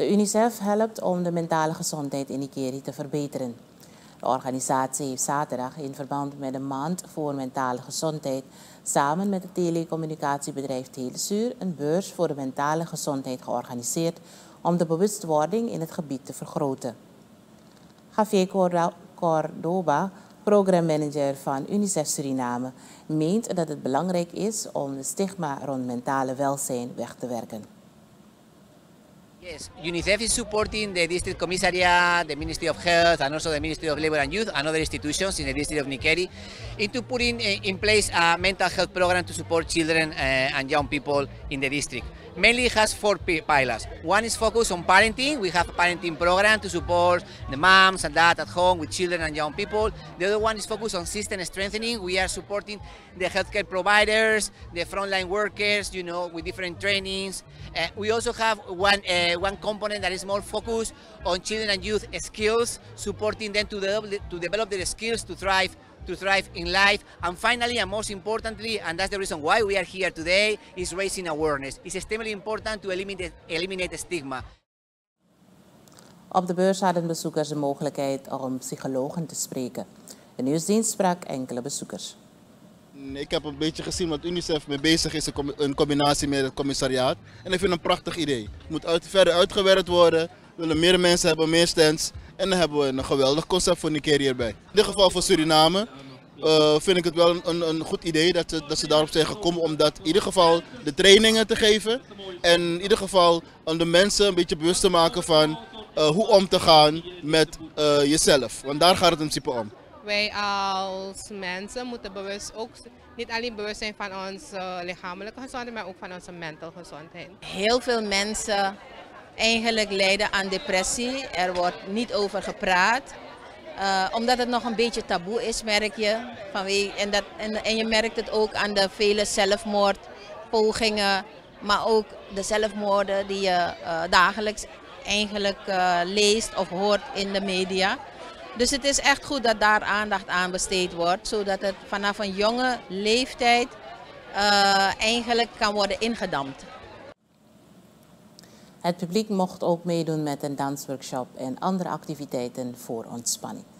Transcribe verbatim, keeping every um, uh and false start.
De UNICEF helpt om de mentale gezondheid in Nikeri te verbeteren. De organisatie heeft zaterdag in verband met de Maand voor Mentale Gezondheid samen met het telecommunicatiebedrijf Telesur een beurs voor de mentale gezondheid georganiseerd om de bewustwording in het gebied te vergroten. Javier Cordoba, programmamanager van UNICEF Suriname, meent dat het belangrijk is om de stigma rond mentale welzijn weg te werken. Yes, UNICEF is supporting the District Commissariat, the Ministry of Health, and also the Ministry of Labour and Youth and other institutions in the District of Nikeri into putting in place a mental health program to support children uh, and young people in the district. Mainly it has four pillars. One is focused on parenting. We have a parenting program to support the moms and dads at home with children and young people. The other one is focused on system strengthening. We are supporting the healthcare providers, the frontline workers, you know, with different trainings. Uh, we also have one, uh, one component that is more focused on children and youth skills, supporting them to develop, to develop their skills to thrive to thrive in life. And finally, and most importantly, and that's the reason why we are here today, is raising awareness. It's extremely important to eliminate, eliminate stigma. Op de beurs hadden bezoekers de mogelijkheid om psychologen te spreken. De nieuwsdienst sprak enkele bezoekers. Ik heb een beetje gezien wat UNICEF mee bezig is in combinatie met het commissariaat. En ik vind het een prachtig idee. Het moet uit, verder uitgewerkt worden. We willen meer mensen hebben, meer stands. En dan hebben we een geweldig concept voor Nikeri erbij. In dit geval voor Suriname uh, vind ik het wel een, een goed idee dat ze, dat ze daarop zijn gekomen om dat in ieder geval de trainingen te geven. En in ieder geval om de mensen een beetje bewust te maken van uh, hoe om te gaan met uh, jezelf. Want daar gaat het in principe om. Wij als mensen moeten bewust ook niet alleen bewust zijn van onze lichamelijke gezondheid, maar ook van onze mentale gezondheid. Heel veel mensen eigenlijk lijden aan depressie. Er wordt niet over gepraat. Uh, omdat het nog een beetje taboe is, merk je. Vanwege, en, dat, en, en je merkt het ook aan de vele zelfmoordpogingen, maar ook de zelfmoorden die je uh, dagelijks eigenlijk uh, leest of hoort in de media. Dus het is echt goed dat daar aandacht aan besteed wordt, zodat het vanaf een jonge leeftijd uh, eigenlijk kan worden ingedampt. Het publiek mocht ook meedoen met een dansworkshop en andere activiteiten voor ontspanning.